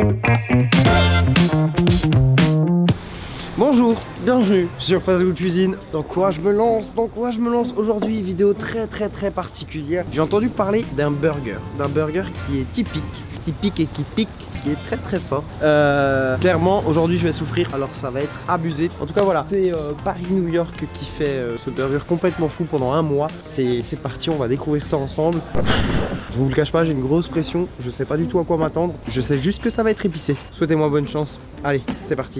Bonjour, bienvenue sur Fast Food Cuisine. Dans quoi je me lance aujourd'hui? Vidéo très particulière. J'ai entendu parler d'un burger qui est typique et qui pique, qui est très fort. Clairement, aujourd'hui je vais souffrir, alors ça va être abusé. En tout cas voilà, c'est Paris-New York qui fait ce burger complètement fou pendant un mois. C'est parti, on va découvrir ça ensemble. Je vous le cache pas, j'ai une grosse pression, je sais pas du tout à quoi m'attendre. Je sais juste que ça va être épicé. Souhaitez-moi bonne chance. Allez, c'est parti.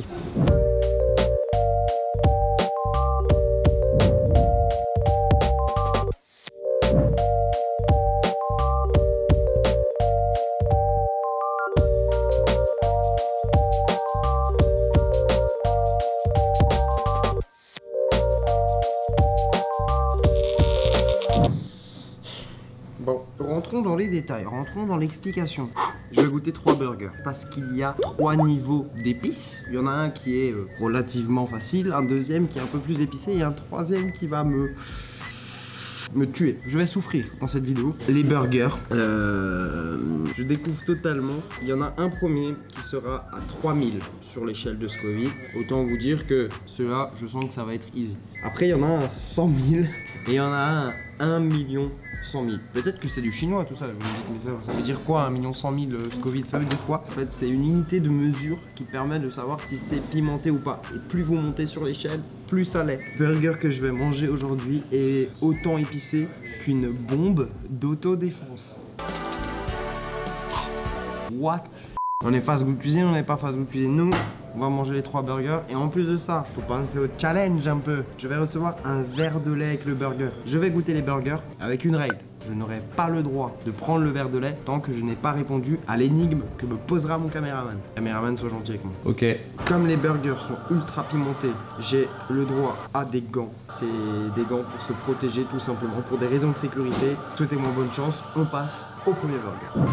Bon, rentrons dans les détails, rentrons dans l'explication. Je vais goûter 3 burgers parce qu'il y a 3 niveaux d'épices. Il y en a un qui est relativement facile, un deuxième qui est un peu plus épicé et un troisième qui va me tuer. Je vais souffrir dans cette vidéo. Les burgers, je découvre totalement. Il y en a un premier qui sera à 3000 sur l'échelle de Scoville. Autant vous dire que ceux-là, je sens que ça va être easy. Après, il y en a un à 100 000 et il y en a un à 1 million 100 000. Peut-être que c'est du chinois tout ça. Vous me dites, mais ça veut dire quoi 1 million 100 000 Scoville? Ça veut dire quoi? En fait, c'est une unité de mesure qui permet de savoir si c'est pimenté ou pas. Et plus vous montez sur l'échelle, plus ça l'est. Le burger que je vais manger aujourd'hui est autant épicé qu'une bombe d'autodéfense. What? On est Fast Food Cuisine, on n'est pas Fast Food Cuisine. Nous, on va manger les 3 burgers. Et en plus de ça, faut penser au challenge un peu. Je vais recevoir un verre de lait avec le burger. Je vais goûter les burgers avec une règle. Je n'aurai pas le droit de prendre le verre de lait tant que je n'ai pas répondu à l'énigme que me posera mon caméraman. Caméraman, sois gentil avec moi. Ok. Comme les burgers sont ultra pimentés, j'ai le droit à des gants. C'est des gants pour se protéger tout simplement, pour des raisons de sécurité. Souhaitez-moi bonne chance, on passe au premier burger.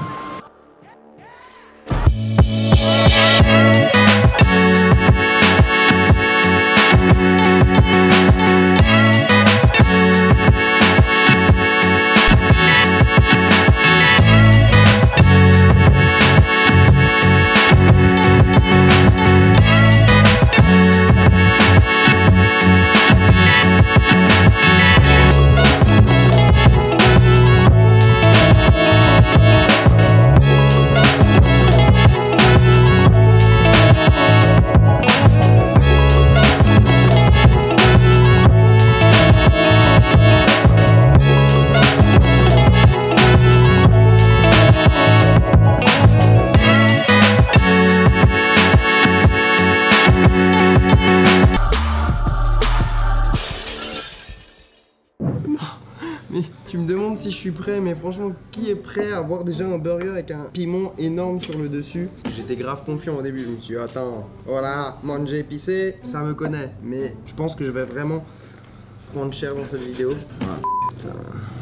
Mais tu me demandes si je suis prêt, mais franchement, qui est prêt à avoir déjà un burger avec un piment énorme sur le dessus? J'étais grave confiant au début, je me suis dit, attends, voilà, manger épicé, ça me connaît. Mais je pense que je vais vraiment prendre cher dans cette vidéo. Ah, putain.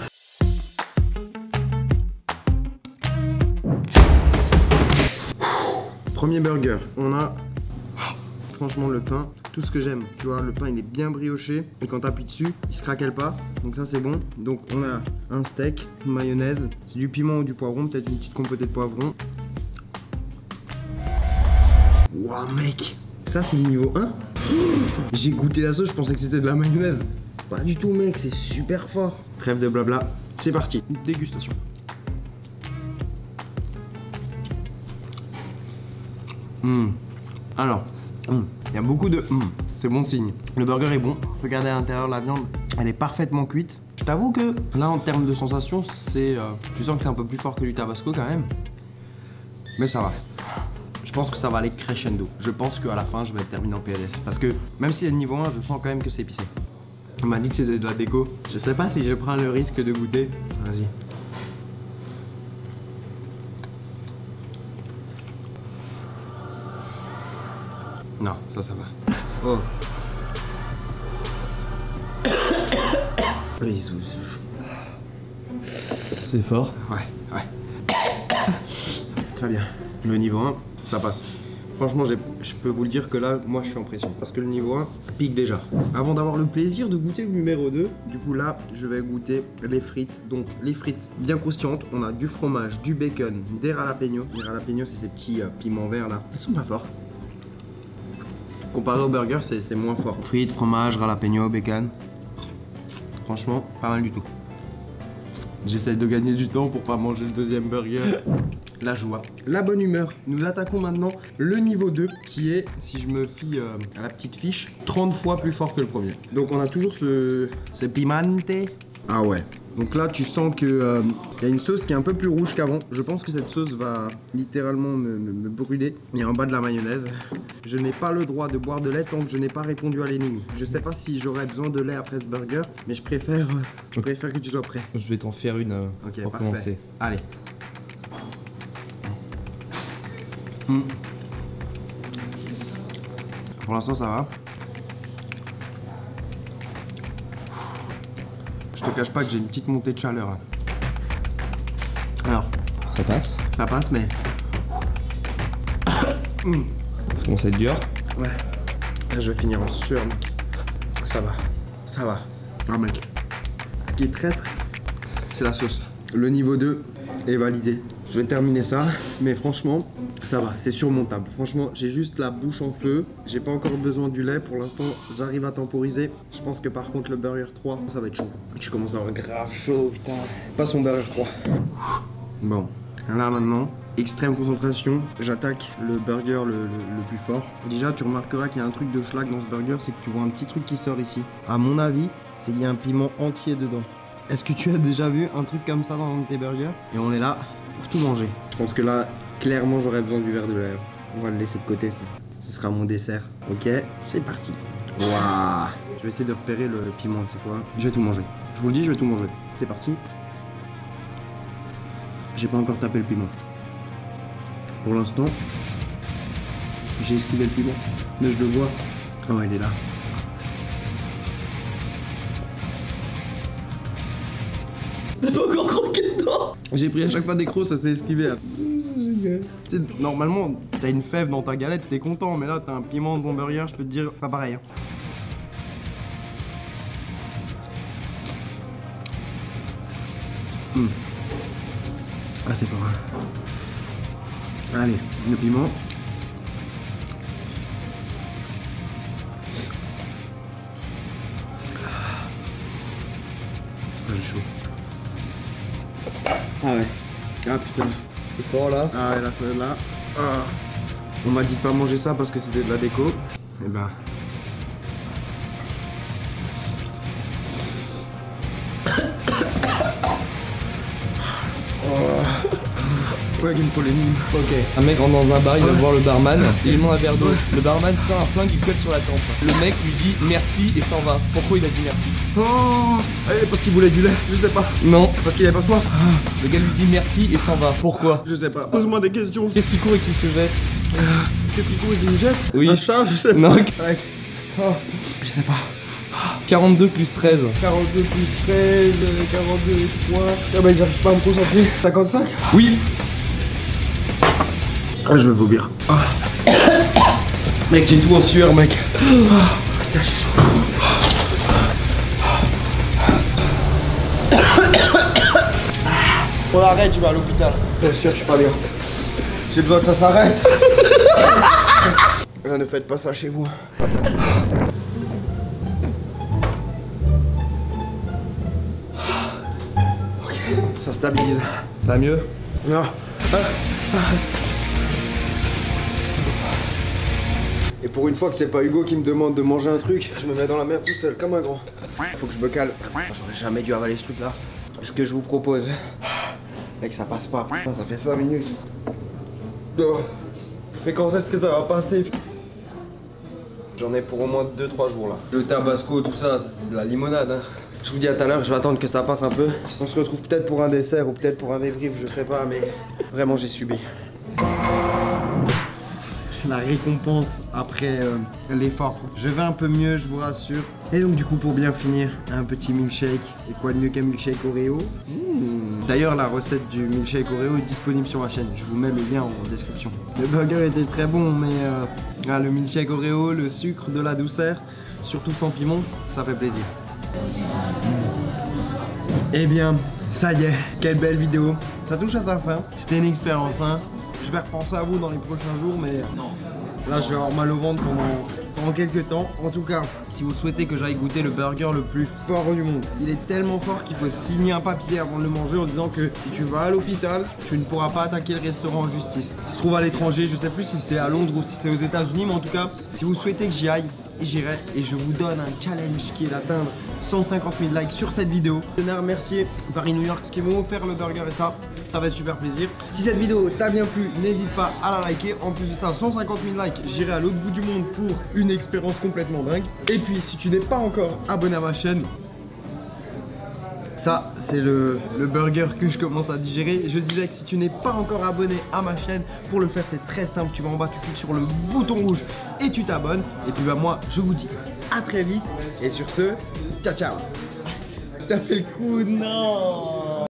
Premier burger, on a franchement le pain, tout ce que j'aime, tu vois, le pain il est bien brioché et quand t'appuies dessus, il se craquelle pas, donc ça c'est bon. Donc on a un steak, une mayonnaise, c'est du piment ou du poivron, peut-être une petite compotée de poivron. Waouh mec, ça c'est le niveau 1. J'ai goûté la sauce, je pensais que c'était de la mayonnaise. Pas du tout mec, c'est super fort. Trêve de blabla, c'est parti, dégustation. Alors, il y a beaucoup de c'est bon signe. Le burger est bon. Regardez à l'intérieur, la viande, elle est parfaitement cuite. Je t'avoue que là, en termes de sensation, c'est tu sens que c'est un peu plus fort que du tabasco quand même. Mais ça va. Je pense que ça va aller crescendo. Je pense qu'à la fin, je vais terminer en PLS. Parce que même si c'est le niveau 1, je sens quand même que c'est épicé. On m'a dit que c'était de la déco. Je sais pas si je prends le risque de goûter. Vas-y. Non, ça va. Oh. C'est fort. Ouais. Très bien. Le niveau 1, ça passe. Franchement, je peux vous le dire que là, moi je suis en pression. Parce que le niveau 1 pique déjà. Avant d'avoir le plaisir de goûter le numéro 2, du coup là, je vais goûter les frites. Donc les frites bien croustillantes. On a du fromage, du bacon, des jalapenos. Les jalapenos, c'est ces petits piments verts là. Ils sont pas forts. Comparé au burger, c'est moins fort. Frites, fromage, jalapeno, bacon. Franchement, pas mal du tout. J'essaie de gagner du temps pour pas manger le deuxième burger. La joie, la bonne humeur. Nous attaquons maintenant le niveau 2 qui est, si je me fie à la petite fiche, 30 fois plus fort que le premier. Donc on a toujours ce pimante. Ah ouais. Donc là tu sens que y a une sauce qui est un peu plus rouge qu'avant. Je pense que cette sauce va littéralement me brûler. Il y a en bas de la mayonnaise. Je n'ai pas le droit de boire de lait tant que je n'ai pas répondu à l'énigme. Je sais pas si j'aurais besoin de lait après ce burger, mais je préfère que tu sois prêt. Je vais t'en faire une pour commencer. Allez. Pour l'instant ça va. Je te cache pas que j'ai une petite montée de chaleur. Alors, ça passe? Ça passe mais... Ça commence à être dur. Ouais. Là je vais finir en sueur. Ça va. Ça va. Ah mec. Ce qui est traître, c'est la sauce. Le niveau 2 est validé. Je vais terminer ça, mais franchement, ça va, c'est surmontable. Franchement, j'ai juste la bouche en feu. J'ai pas encore besoin du lait. Pour l'instant, j'arrive à temporiser. Je pense que par contre, le burger 3, ça va être chaud. Je commence à avoir grave chaud, putain. Pas son burger 3. Bon, là maintenant, extrême concentration. J'attaque le burger le plus fort. Déjà, tu remarqueras qu'il y a un truc de schlag dans ce burger, c'est que tu vois un petit truc qui sort ici. À mon avis, c'est qu'il y a un piment entier dedans. Est-ce que tu as déjà vu un truc comme ça dans un de tes burgers? Et on est là pour tout manger. Je pense que là, clairement, j'aurais besoin du verre de lait. On va le laisser de côté, ça. Ce sera mon dessert. Ok, c'est parti. Waouh! Je vais essayer de repérer le piment, tu sais quoi? Je vais tout manger. Je vous le dis, je vais tout manger. C'est parti. J'ai pas encore tapé le piment. Pour l'instant, j'ai esquivé le piment. Mais je le vois. Oh, il est là. J'ai pas encore croqué dedans. J'ai pris à chaque fois des crocs, ça s'est esquivé. Tu sais, normalement, t'as une fève dans ta galette, t'es content, mais là, t'as un piment dans ton burger, je peux te dire, pas pareil. Ah, c'est fort. Hein. Allez, le piment. Ah, j'ai chaud. Ah ouais. Ah putain. C'est fort là. Ah ouais, là, celle-là. Ah. On m'a dit de pas manger ça parce que c'était de la déco. Et ben. Ouais, qu'il me faut l'énigme. Ok. Un mec rentre dans un bar, il va voir le barman, il lui demande un verre d'eau. Le barman sort un flingue, il colle sur la tempe. Le mec lui dit merci et s'en va. Pourquoi il a dit merci? Oh, parce qu'il voulait du lait, je sais pas. Non. Parce qu'il avait pas soif. Le gars lui dit merci et s'en va. Pourquoi? Je sais pas. Pose-moi des questions. Qu'est-ce qui court et qui se jette? Qu'est-ce qui court et qui me jette? Oui. Un chat, je sais pas. Non. Oh, je sais pas. 42 plus 13. 42 plus 13, 42 et 3. Ah bah j'arrive pas à me concentrer. 55? Oui. Ah, je vais vomir. Ah. Mec, j'ai tout en sueur, mec. Ah, putain, j'ai chaud. On arrête, je vais à l'hôpital. Bien sûr, je suis pas bien. J'ai besoin que ça s'arrête. Ne faites pas ça chez vous. Ok, ça stabilise. Ça va mieux? Non. Et pour une fois que c'est pas Hugo qui me demande de manger un truc, je me mets dans la merde tout seul, comme un grand. Faut que je me calme. J'aurais jamais dû avaler ce truc là. Ce que je vous propose, mec, ça passe pas. Putain, ça fait 5 minutes. Oh. Mais quand est-ce que ça va passer? J'en ai pour au moins 2-3 jours là. Le tabasco, tout ça, c'est de la limonade. Hein. Je vous dis à tout à l'heure, je vais attendre que ça passe un peu. On se retrouve peut-être pour un dessert ou peut-être pour un débrief, je sais pas, mais vraiment j'ai subi. la récompense après l'effort. Je vais un peu mieux, je vous rassure. Et donc du coup, pour bien finir, un petit milkshake. Et quoi de mieux qu'un milkshake Oreo? D'ailleurs, la recette du milkshake Oreo est disponible sur ma chaîne. Je vous mets le lien en description. Le burger était très bon, mais le milkshake Oreo, le sucre, de la douceur, surtout sans piment, ça fait plaisir. Eh bien, ça y est, quelle belle vidéo. Ça touche à sa fin. C'était une expérience, hein. Je vais repenser à vous dans les prochains jours, mais là, je vais avoir mal au ventre pendant quelques temps. En tout cas, si vous souhaitez que j'aille goûter le burger le plus fort du monde, il est tellement fort qu'il faut signer un papier avant de le manger en disant que si tu vas à l'hôpital, tu ne pourras pas attaquer le restaurant en justice. Il se trouve à l'étranger, je sais plus si c'est à Londres ou si c'est aux États-Unis, mais en tout cas, si vous souhaitez que j'y aille, j'irai et je vous donne un challenge qui est d'atteindre 150 000 likes sur cette vidéo. Je tenais à remercier Paris New York qui m'ont offert le burger et ça va être super plaisir. Si cette vidéo t'a bien plu, n'hésite pas à la liker. En plus de ça, 150 000 likes, j'irai à l'autre bout du monde pour une expérience complètement dingue. Et puis si tu n'es pas encore abonné à ma chaîne, ça, c'est le burger que je commence à digérer. Je disais que si tu n'es pas encore abonné à ma chaîne, pour le faire, c'est très simple. Tu vas en bas, tu cliques sur le bouton rouge et tu t'abonnes. Et puis bah moi, je vous dis à très vite. Et sur ce, ciao ciao. T'as fait le coup, non.